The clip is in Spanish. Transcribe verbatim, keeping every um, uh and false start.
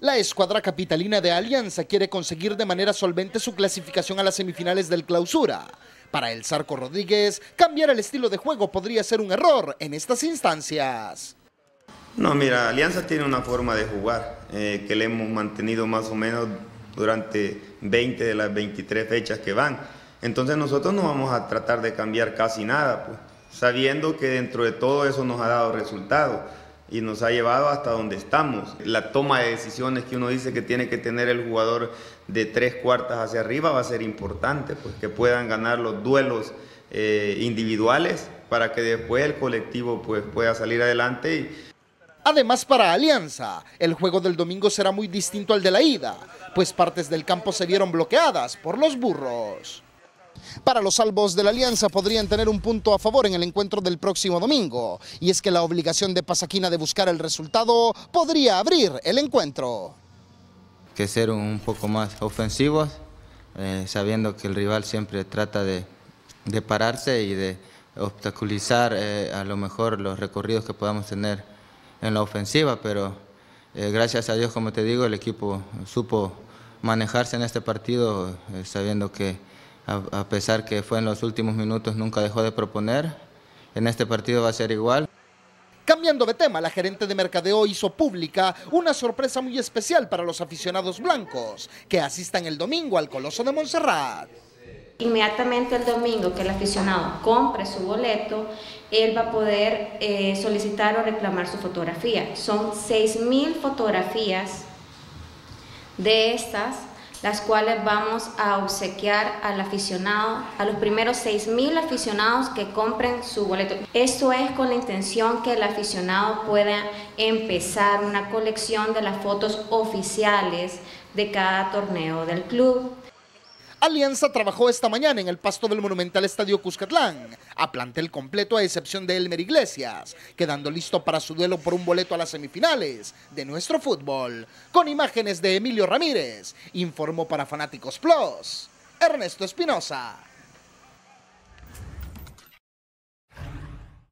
La escuadra capitalina de Alianza quiere conseguir de manera solvente su clasificación a las semifinales del Clausura. Para el Zarco Rodríguez, cambiar el estilo de juego podría ser un error en estas instancias. No, mira, Alianza tiene una forma de jugar eh, que le hemos mantenido más o menos durante veinte de las veintitrés fechas que van. Entonces nosotros no vamos a tratar de cambiar casi nada, pues, sabiendo que dentro de todo eso nos ha dado resultados y nos ha llevado hasta donde estamos. La toma de decisiones que uno dice que tiene que tener el jugador de tres cuartas hacia arriba va a ser importante, pues que puedan ganar los duelos eh, individuales para que después el colectivo pues, pueda salir adelante. Y... Además, para Alianza, el juego del domingo será muy distinto al de la ida, pues partes del campo se vieron bloqueadas por los burros. Para los salvos de la Alianza podrían tener un punto a favor en el encuentro del próximo domingo, y es que la obligación de Pasaquina de buscar el resultado podría abrir el encuentro. Que ser un poco más ofensivos, eh, sabiendo que el rival siempre trata de, de pararse y de obstaculizar eh, a lo mejor los recorridos que podamos tener en la ofensiva, pero eh, gracias a Dios, como te digo, el equipo supo manejarse en este partido, eh, sabiendo que a pesar que fue en los últimos minutos, nunca dejó de proponer. En este partido va a ser igual. Cambiando de tema, la gerente de mercadeo hizo pública una sorpresa muy especial para los aficionados blancos que asistan el domingo al Coloso de Montserrat. Inmediatamente el domingo que el aficionado compre su boleto, él va a poder eh, solicitar o reclamar su fotografía. Son seis mil fotografías de estas, las cuales vamos a obsequiar al aficionado, a los primeros seis mil aficionados que compren su boleto. Esto es con la intención que el aficionado pueda empezar una colección de las fotos oficiales de cada torneo del club. Alianza trabajó esta mañana en el pasto del monumental Estadio Cuscatlán, a plantel completo a excepción de Elmer Iglesias, quedando listo para su duelo por un boleto a las semifinales de nuestro fútbol. Con imágenes de Emilio Ramírez, informó para Fanáticos Plus, Ernesto Espinosa.